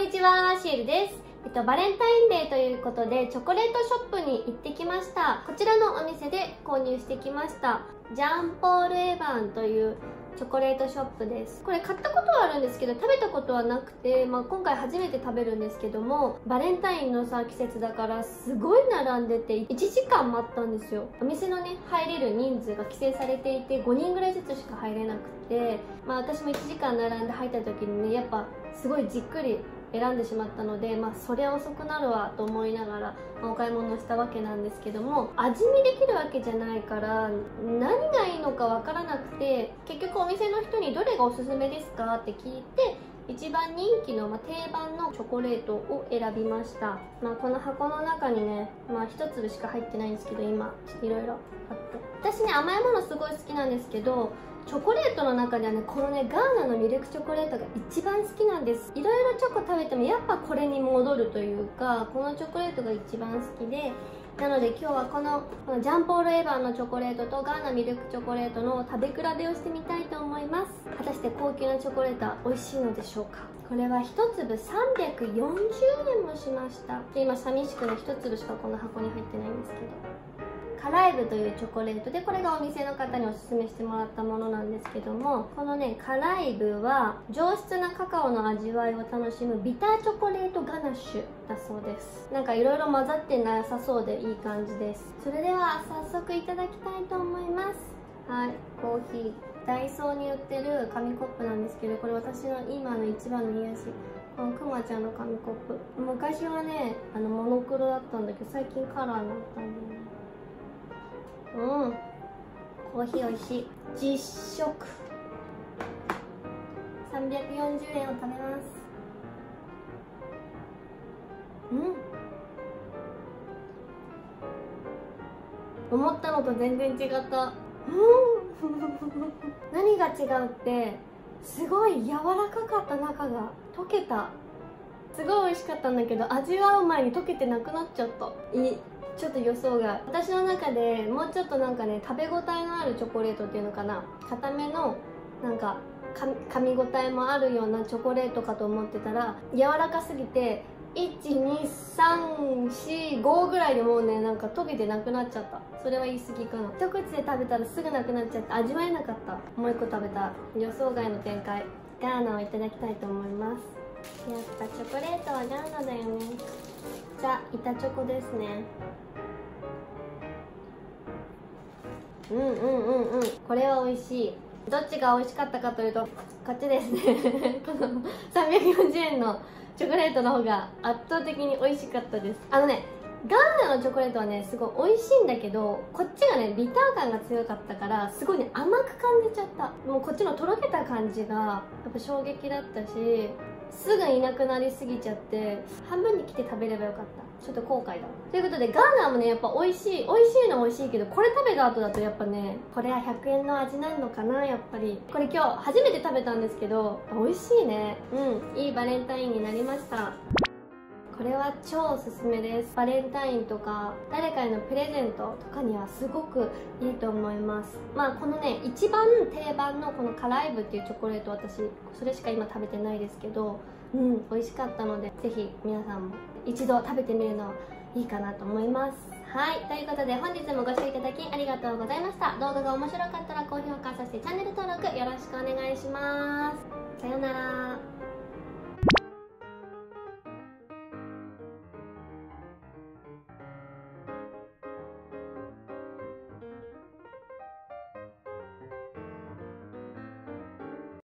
にちは、シエルです。バレンタインデーということでチョコレートショップに行ってきました。こちらのお店で購入してきました。ジャンポール・エヴァンというチョコレートショップです。これ買ったことはあるんですけど食べたことはなくて、今回初めて食べるんですけども、バレンタインの季節だからすごい並んでて1時間待ったんですよ。お店のね入れる人数が規制されていて5人ぐらいずつしか入れなくて、私も1時間並んで入った時にね、やっぱすごいじっくり選んでしまったので、そりゃ遅くなるわと思いながら、お買い物したわけなんですけども、味見できるわけじゃないから何がいいのかわからなくて、結局お店の人にどれがおすすめですかって聞いて、一番人気の、定番のチョコレートを選びました。この箱の中にね、一粒しか入ってないんですけど、今いろいろあって、私ね甘いものすごい好きなんですけど、チョコレートの中ではね、このねガーナのミルクチョコレートが一番好きなんです。いろいろチョコ食べてもやっぱこれに戻るというか、このチョコレートが一番好きで、なので今日はこのジャンポール・エヴァンのチョコレートとガーナミルクチョコレートの食べ比べをしてみたいと思います。果たして高級なチョコレートは美味しいのでしょうか。これは1粒340円もしました。で今寂しくね1粒しかこの箱に入ってないんですけど、カライブというチョコレートで、これがお店の方におすすめしてもらったものなんですけども、このねカライブは上質なカカオの味わいを楽しむビターチョコレートガナッシュだそうです。なんかいろいろ混ざってなさそうでいい感じです。それでは早速いただきたいと思います。はい、コーヒーダイソーに売ってる紙コップなんですけど、これ私の今の一番の癒し、このくまちゃんの紙コップ。昔はねモノクロだったんだけど、最近カラーになったんだよね。コーヒー美味しい。実食340円を食べます。思ったのと全然違った。何が違うって、すごい柔らかかった。中が溶けた。すごい美味しかったんだけど、味わう前に溶けてなくなっちゃった。ちょっと予想が、私の中でもうちょっとなんかね食べ応えのあるチョコレートっていうのかな、固めのなんか噛み応えもあるようなチョコレートかと思ってたら、柔らかすぎて12345ぐらいでもうねなんか溶けてなくなっちゃった。それは言い過ぎかな。一口で食べたらすぐなくなっちゃって味わえなかった。もう一個食べた。予想外の展開。ガーナをいただきたいと思います。やっぱチョコレートはガーナだよね。ザ・板チョコですね。これは美味しい。どっちが美味しかったかというとこっちですね。この340円のチョコレートの方が圧倒的に美味しかったです。ガーナのチョコレートはねすごい美味しいんだけど、こっちがねビター感が強かったからすごいね甘く感じちゃった。もうこっちのとろけた感じがやっぱ衝撃だったし、すぐいなくなりすぎちゃって半分に切って食べればよかった。ちょっと後悔だ。ということでガーナもねやっぱ美味しいのは美味しいけど、これ食べた後だとやっぱね、これは100円の味なのかな。やっぱりこれ今日初めて食べたんですけど美味しいね。いいバレンタインになりました。これは超おすすめです。バレンタインとか誰かへのプレゼントとかにはすごくいいと思います。このね一番定番のこのカライブっていうチョコレート、私それしか今食べてないですけど、美味しかったのでぜひ皆さんも一度食べてみるのいいかなと思います。はい、ということで本日もご視聴いただきありがとうございました。動画が面白かったら高評価、そしてチャンネル登録よろしくお願いします。さようなら。